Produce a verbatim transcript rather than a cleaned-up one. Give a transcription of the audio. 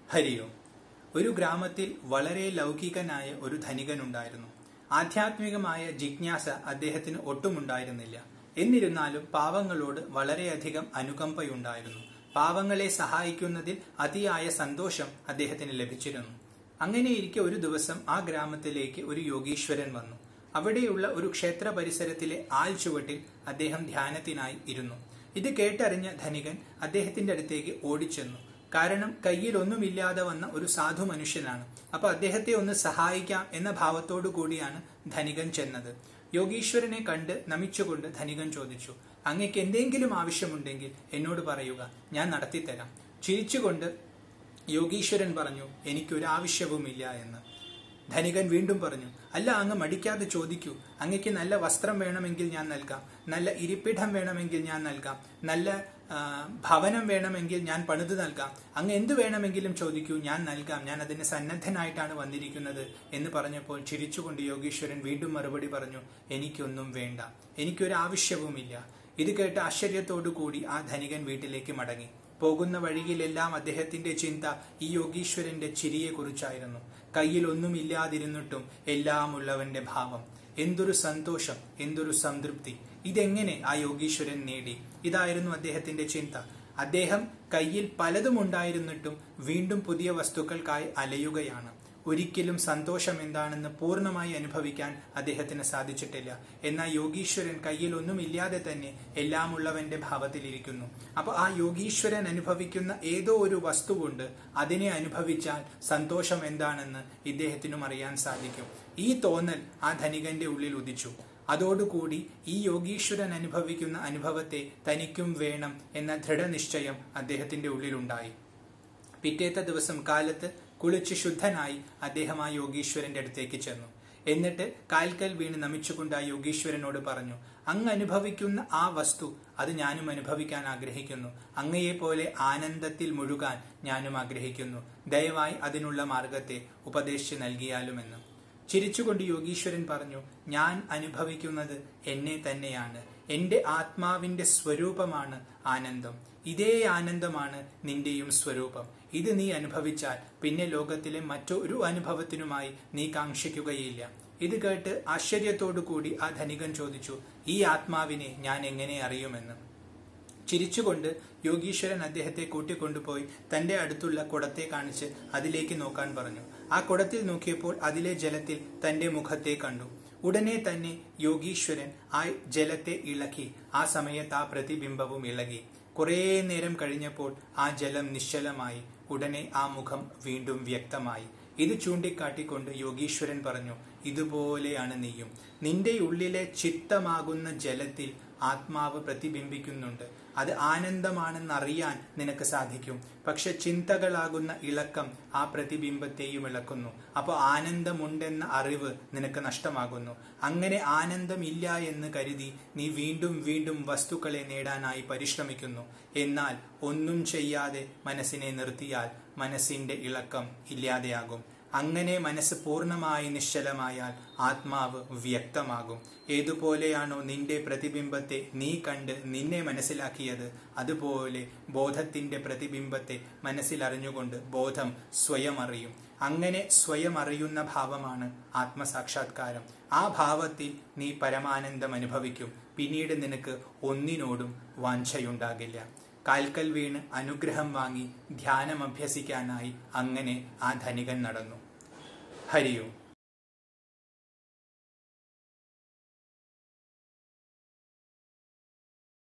ഹരിയോ. ഒരു ഗ്രാമത്തിൽ വളരെ ലൗകികനായ ഒരു ധനികനുണ്ടായിരുന്നു. ആധ്യാത്മികമായ ജിജ്ഞാസ അദ്ദേഹത്തിന് ഒട്ടുമുണ്ടായിരുന്നില്ല. എന്നിരുന്നാലും പാവങ്ങളോട് വളരെയധികം അനുകമ്പയുണ്ടായിരുന്നു. പാവങ്ങളെ സഹായിക്കുന്നതിൽ അതിയായ സന്തോഷം അദ്ദേഹത്തിന് ലഭിച്ചിരുന്നു. അങ്ങനെയിരിക്കെ ഒരു ദിവസം ആ ഗ്രാമത്തിലേക്ക് ഒരു യോഗീശ്വരൻ വന്നു. അവിടെയുള്ള ഒരു ക്ഷേത്ര പരിസരത്തിലെ ആൽച്ചുവട്ടിൽ അദ്ദേഹം ധ്യാനത്തിനായി ഇരുന്നു. ഇത് കേട്ടറിഞ്ഞ ധനികൻ അദ്ദേഹത്തിന്റെ അടുത്തേക്ക് ഓടിച്ചെന്നു. കാരണം കയ്യിൽ ഒന്നുമില്ലാതെ വന്ന ഒരു സാധു മനുഷ്യനാണ്. അപ്പൊ അദ്ദേഹത്തെ ഒന്ന് സഹായിക്കാം എന്ന ഭാവത്തോടു കൂടിയാണ് ധനികൻ ചെന്നത്. യോഗീശ്വരനെ കണ്ട് നമിച്ചുകൊണ്ട് ധനികൻ ചോദിച്ചു, അങ്ങക്ക് എന്തെങ്കിലും ആവശ്യമുണ്ടെങ്കിൽ എന്നോട് പറയുക, ഞാൻ നടത്തിത്തരാം. ചിരിച്ചുകൊണ്ട് യോഗീശ്വരൻ പറഞ്ഞു, എനിക്കൊരാവശ്യവുമില്ല എന്ന്. ധനികൻ വീണ്ടും പറഞ്ഞു, അല്ല, അങ്ങ് മടിക്കാതെ ചോദിക്കൂ. അങ്ങക്ക് നല്ല വസ്ത്രം വേണമെങ്കിൽ ഞാൻ നൽകാം, നല്ല ഇരിപ്പിടം വേണമെങ്കിൽ ഞാൻ നൽകാം, നല്ല ഭവനം വേണമെങ്കിൽ ഞാൻ പണിതു നൽകാം. അങ്ങ് എന്ത് വേണമെങ്കിലും ചോദിക്കൂ, ഞാൻ നൽകാം. ഞാൻ അതിന് സന്നദ്ധനായിട്ടാണ് വന്നിരിക്കുന്നത് എന്ന് പറഞ്ഞപ്പോൾ ചിരിച്ചുകൊണ്ട് യോഗീശ്വരൻ വീണ്ടും മറുപടി പറഞ്ഞു, എനിക്കൊന്നും വേണ്ട, എനിക്കൊരാവശ്യവുമില്ല. ഇത് കേട്ട് ആശ്ചര്യത്തോടു കൂടി ആ ധനികൻ വീട്ടിലേക്ക് മടങ്ങി. പോകുന്ന വഴിയിലെല്ലാം അദ്ദേഹത്തിന്റെ ചിന്ത ഈ യോഗീശ്വരന്റെ ചിരിയെ കുറിച്ചായിരുന്നു. കയ്യിൽ ഒന്നുമില്ലാതിരുന്നിട്ടും എല്ലാം ഉള്ളവന്റെ ഭാവം. എന്തൊരു സന്തോഷം, എന്തൊരു സംതൃപ്തി! ഇതെങ്ങനെ ആ യോഗീശ്വരൻ നേടി? ഇതായിരുന്നു അദ്ദേഹത്തിന്റെ ചിന്ത. അദ്ദേഹം കയ്യിൽ പലതും ഉണ്ടായിരുന്നിട്ടും വീണ്ടും പുതിയ വസ്തുക്കൾക്കായി അലയുകയാണ്. ഒരിക്കലും സന്തോഷം എന്താണെന്ന് പൂർണ്ണമായി അനുഭവിക്കാൻ അദ്ദേഹത്തിന് സാധിച്ചിട്ടില്ല. എന്നാൽ യോഗീശ്വരൻ കയ്യിൽ ഒന്നുമില്ലാതെ തന്നെ എല്ലാം ഉള്ളവന്റെ ഭാവത്തിലിരിക്കുന്നു. അപ്പൊ ആ യോഗീശ്വരൻ അനുഭവിക്കുന്ന ഏതോ ഒരു വസ്തുവുണ്ട്, അതിനെ അനുഭവിച്ചാൽ സന്തോഷം എന്താണെന്ന് ഇദ്ദേഹത്തിനും അറിയാൻ സാധിക്കും. ഈ തോന്നൽ ആ ധനികന്റെ ഉള്ളിൽ ഉദിച്ചു. അതോടുകൂടി ഈ യോഗീശ്വരൻ അനുഭവിക്കുന്ന അനുഭവത്തെ തനിക്കും വേണം എന്ന ദൃഢനിശ്ചയം അദ്ദേഹത്തിന്റെ ഉള്ളിലുണ്ടായി. പിറ്റേത്തെ ദിവസം കാലത്ത് കുളിച്ച് ശുദ്ധനായി അദ്ദേഹം ആ യോഗീശ്വരന്റെ അടുത്തേക്ക് ചെന്നു. എന്നിട്ട് കാൽക്കൽ വീണ് നമിച്ചുകൊണ്ട് ആ യോഗീശ്വരനോട് പറഞ്ഞു, അങ്ങ് അനുഭവിക്കുന്ന ആ വസ്തു അത് ഞാനും അനുഭവിക്കാൻ ആഗ്രഹിക്കുന്നു. അങ്ങയെ പോലെ ആനന്ദത്തിൽ മുഴുകാൻ ഞാനും ആഗ്രഹിക്കുന്നു. ദയവായി അതിനുള്ള മാർഗത്തെ ഉപദേശിച്ച് നൽകിയാലുമെന്ന്. ചിരിച്ചുകൊണ്ട് യോഗീശ്വരൻ പറഞ്ഞു, ഞാൻ അനുഭവിക്കുന്നത് എന്നെ തന്നെയാണ്. എന്റെ ആത്മാവിന്റെ സ്വരൂപമാണ് ആനന്ദം. ഇതേ ആനന്ദമാണ് നിന്റെയും സ്വരൂപം. ഇത് നീ അനുഭവിച്ചാൽ പിന്നെ ലോകത്തിലെ മറ്റൊരു അനുഭവത്തിനുമായി നീ കാക്ഷിക്കുകയില്ല. ഇത് കേട്ട് ആശ്ചര്യത്തോടു കൂടി ആ ധനികൻ ചോദിച്ചു, ഈ ആത്മാവിനെ ഞാൻ എങ്ങനെ അറിയുമെന്ന്. ചിരിച്ചുകൊണ്ട് യോഗീശ്വരൻ അദ്ദേഹത്തെ കൂട്ടിക്കൊണ്ടുപോയി തന്റെ അടുത്തുള്ള കുടത്തെ കാണിച്ച് അതിലേക്ക് നോക്കാൻ പറഞ്ഞു. ആ കുടത്തിൽ നോക്കിയപ്പോൾ അതിലെ ജലത്തിൽ തന്റെ മുഖത്തെ കണ്ടു. ഉടനെ തന്നെ യോഗീശ്വരൻ ആ ജലത്തെ ഇളക്കി. ആ സമയത്ത് ആ പ്രതിബിംബവും ഇളകി. കുറേ നേരം കഴിഞ്ഞപ്പോൾ ആ ജലം നിശ്ചലമായി. ഉടനെ ആ മുഖം വീണ്ടും വ്യക്തമായി. ഇത് ചൂണ്ടിക്കാട്ടിക്കൊണ്ട് യോഗീശ്വരൻ പറഞ്ഞു, ഇതുപോലെയാണ് നീയും. നിന്റെ ഉള്ളിലെ ചിത്തമാകുന്ന ജലത്തിൽ ആത്മാവ് പ്രതിബിംബിക്കുന്നുണ്ട്. അത് ആനന്ദമാണെന്നറിയാൻ നിനക്ക് സാധിക്കും. പക്ഷെ ചിന്തകളാകുന്ന ഇളക്കം ആ പ്രതിബിംബത്തെയും ഇളക്കുന്നു. അപ്പോൾ ആനന്ദമുണ്ടെന്ന അറിവ് നിനക്ക് നഷ്ടമാകുന്നു. അങ്ങനെ ആനന്ദമില്ല എന്ന് കരുതി നീ വീണ്ടും വീണ്ടും വസ്തുക്കളെ നേടാനായി പരിശ്രമിക്കുന്നു. എന്നാൽ ഒന്നും ചെയ്യാതെ മനസ്സിനെ നിർത്തിയാൽ മനസ്സിന്റെ ഇളക്കം ഇല്ലാതെയാകും. അങ്ങനെ മനസ്സ് പൂർണ്ണമായി നിശ്ചലമായാൽ ആത്മാവ് വ്യക്തമാകും. ഏതുപോലെയാണോ നിന്റെ പ്രതിബിംബത്തെ നീ കണ്ട് നിന്നെ മനസ്സിലാക്കിയത്, അതുപോലെ ബോധത്തിന്റെ പ്രതിബിംബത്തെ മനസ്സിലറിഞ്ഞുകൊണ്ട് ബോധം സ്വയം അറിയും. അങ്ങനെ സ്വയം അറിയുന്ന ഭാവമാണ് ആത്മസാക്ഷാത്കാരം. ആ ഭാവത്തിൽ നീ പരമാനന്ദം അനുഭവിക്കും. പിന്നീട് നിനക്ക് ഒന്നിനോടും വാഞ്ഛയുണ്ടാകില്ല. കാൽക്കൽ വീണ് അനുഗ്രഹം വാങ്ങി ധ്യാനം അഭ്യസിക്കാനായി അങ്ങനെ ആ ധനികൻ നടന്നു. ഹരിയോ.